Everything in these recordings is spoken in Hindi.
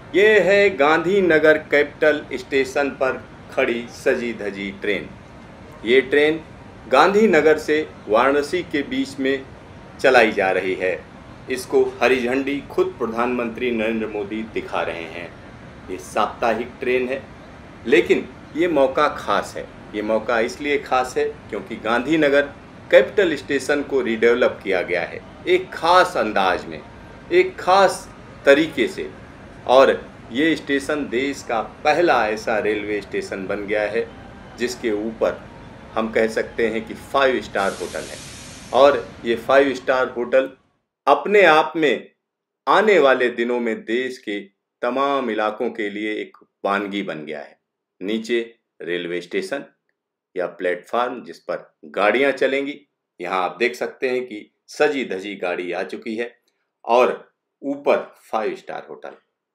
ये है गांधीनगर कैपिटल स्टेशन पर खड़ी सजी धजी ट्रेन। ये ट्रेन गांधीनगर से वाराणसी के बीच में चलाई जा रही है। इसको हरी झंडी खुद प्रधानमंत्री नरेंद्र मोदी दिखा रहे हैं। ये साप्ताहिक ट्रेन है, लेकिन ये मौका खास है। ये मौका इसलिए खास है क्योंकि गांधीनगर कैपिटल स्टेशन को रीडेवलप किया गया है एक खास अंदाज में, एक खास तरीके से। और ये स्टेशन देश का पहला ऐसा रेलवे स्टेशन बन गया है जिसके ऊपर हम कह सकते हैं कि 5 स्टार होटल है। और ये 5 स्टार होटल अपने आप में आने वाले दिनों में देश के तमाम इलाकों के लिए एक वानगी बन गया है। नीचे रेलवे स्टेशन या प्लेटफार्म जिस पर गाड़ियां चलेंगी, यहाँ आप देख सकते हैं कि सजी धजी गाड़ी आ चुकी है। और ऊपर 5 स्टार होटल,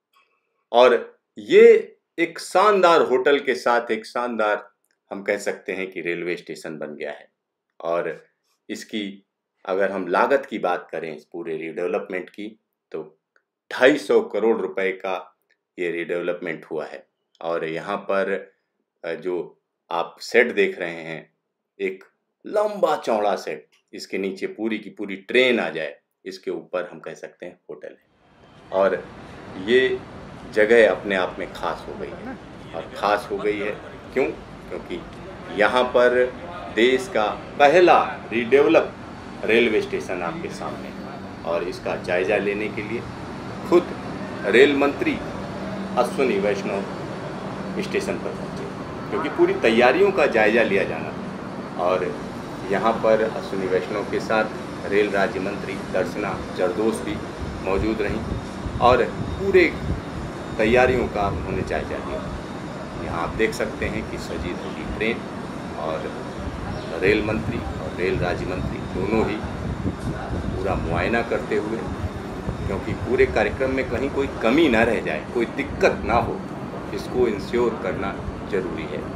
और ये एक शानदार होटल के साथ एक शानदार हम कह सकते हैं कि रेलवे स्टेशन बन गया है। और इसकी अगर हम लागत की बात करें इस पूरे रीडेवलपमेंट की, तो 250 करोड़ रुपए का ये रीडेवलपमेंट हुआ है। और यहाँ पर जो आप सेट देख रहे हैं, एक लंबा चौड़ा सेट, इसके नीचे पूरी की पूरी ट्रेन आ जाए, इसके ऊपर हम कह सकते हैं होटल है। और ये जगह अपने आप में खास हो गई है। और खास हो गई है क्यों? क्योंकि यहाँ पर देश का पहला रीडेवलप रेलवे स्टेशन आपके सामने है। और इसका जायजा लेने के लिए खुद रेल मंत्री अश्विनी वैष्णव स्टेशन पर पहुंचे, क्योंकि पूरी तैयारियों का जायजा लिया जाना था। और यहाँ पर अश्विनी वैष्णव के साथ रेल राज्य मंत्री दर्शना जरदोश भी मौजूद रहीं और पूरे तैयारियों का उन्होंने जायजा लिया। यहाँ आप देख सकते हैं कि सजी धजी ट्रेन, और रेल मंत्री और रेल राज्य मंत्री दोनों ही पूरा मुआयना करते हुए, क्योंकि पूरे कार्यक्रम में कहीं कोई कमी ना रह जाए, कोई दिक्कत ना हो, इसको इंश्योर करना जरूरी है।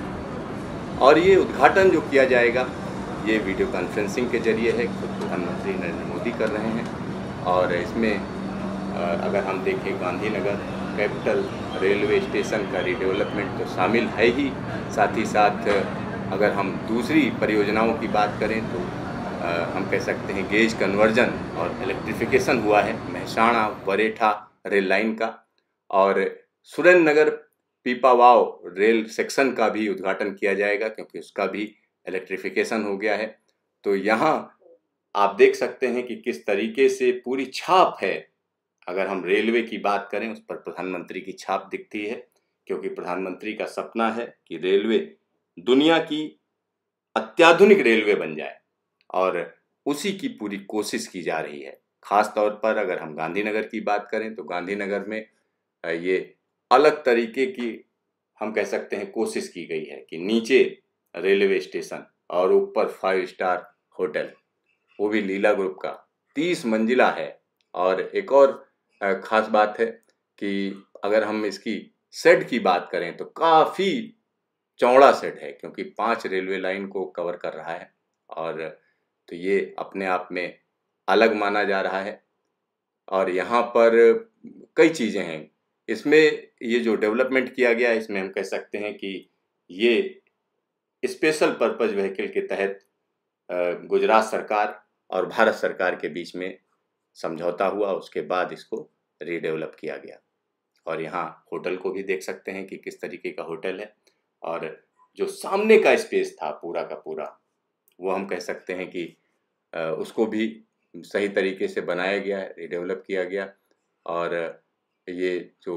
और ये उद्घाटन जो किया जाएगा ये वीडियो कॉन्फ्रेंसिंग के जरिए है, खुद प्रधानमंत्री नरेंद्र मोदी कर रहे हैं। और इसमें अगर हम देखें गांधीनगर कैपिटल रेलवे स्टेशन का रीडेवलपमेंट तो शामिल है ही, साथ ही साथ अगर हम दूसरी परियोजनाओं की बात करें तो हम कह सकते हैं गेज कन्वर्जन और इलेक्ट्रिफिकेशन हुआ है मेहसाणा बरेठा रेल लाइन का। और सुरेंद्रनगर पीपावाव रेल सेक्शन का भी उद्घाटन किया जाएगा, क्योंकि उसका भी इलेक्ट्रिफिकेशन हो गया है। तो यहाँ आप देख सकते हैं कि किस तरीके से पूरी छाप है। अगर हम रेलवे की बात करें उस पर प्रधानमंत्री की छाप दिखती है, क्योंकि प्रधानमंत्री का सपना है कि रेलवे दुनिया की अत्याधुनिक रेलवे बन जाए, और उसी की पूरी कोशिश की जा रही है। खास तौर पर अगर हम गांधीनगर की बात करें तो गांधीनगर में ये अलग तरीके की हम कह सकते हैं कोशिश की गई है कि नीचे रेलवे स्टेशन और ऊपर 5 स्टार होटल, वो भी लीला ग्रुप का 30 मंजिला है। और एक और खास बात है कि अगर हम इसकी सेट की बात करें तो काफ़ी चौड़ा सेट है, क्योंकि 5 रेलवे लाइन को कवर कर रहा है। और तो ये अपने आप में अलग माना जा रहा है। और यहाँ पर कई चीज़ें हैं इसमें, ये जो डेवलपमेंट किया गया है इसमें हम कह सकते हैं कि ये स्पेशल पर्पज व्हीकल के तहत गुजरात सरकार और भारत सरकार के बीच में समझौता हुआ, उसके बाद इसको रीडेवलप किया गया। और यहाँ होटल को भी देख सकते हैं कि किस तरीके का होटल है। और जो सामने का स्पेस था पूरा का पूरा, वो हम कह सकते हैं कि उसको भी सही तरीके से बनाया गया है, रीडेवलप किया गया। और ये जो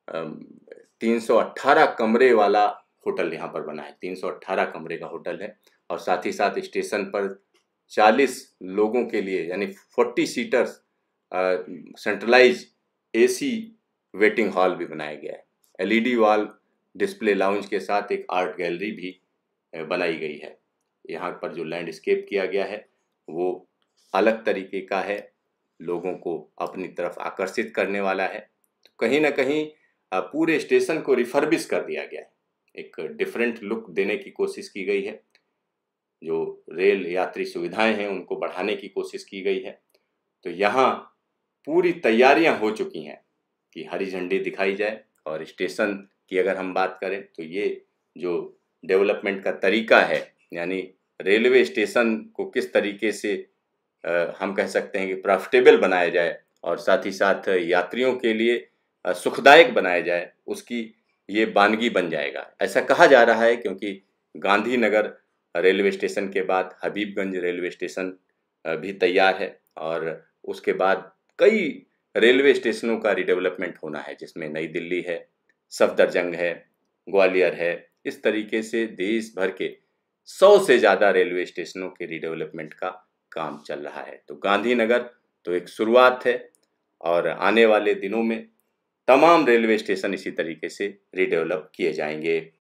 318 कमरे वाला होटल यहाँ पर बना है, 318 कमरे का होटल है। और साथ ही साथ स्टेशन पर 40 लोगों के लिए यानी 40 seaters centralise AC waiting hall भी बनाया गया है। एलईडी वॉल डिस्प्ले लाउंज के साथ एक आर्ट गैलरी भी बनाई गई है। यहाँ पर जो लैंडस्केप किया गया है वो अलग तरीके का है, लोगों को अपनी तरफ आकर्षित करने वाला है। तो कहीं ना कहीं पूरे स्टेशन को रिफर्बिश कर दिया गया है, एक डिफरेंट लुक देने की कोशिश की गई है। जो रेल यात्री सुविधाएं हैं उनको बढ़ाने की कोशिश की गई है। तो यहाँ पूरी तैयारियां हो चुकी हैं की हरी झंडी दिखाई जाए। और स्टेशन की अगर हम बात करें तो ये जो डेवलपमेंट का तरीका है, यानी रेलवे स्टेशन को किस तरीके से हम कह सकते हैं कि प्रॉफिटेबल बनाया जाए और साथ ही साथ यात्रियों के लिए सुखदायक बनाया जाए, उसकी ये वानगी बन जाएगा। ऐसा कहा जा रहा है क्योंकि गांधीनगर रेलवे स्टेशन के बाद हबीबगंज रेलवे स्टेशन भी तैयार है और उसके बाद कई रेलवे स्टेशनों का रिडेवलपमेंट होना है, जिसमें नई दिल्ली है, सफदरजंग है, ग्वालियर है। इस तरीके से देश भर के 100 से ज़्यादा रेलवे स्टेशनों के रिडेवलपमेंट का काम चल रहा है। तो गांधीनगर तो एक शुरुआत है और आने वाले दिनों में तमाम रेलवे स्टेशन इसी तरीके से रिडेवलप किए जाएंगे।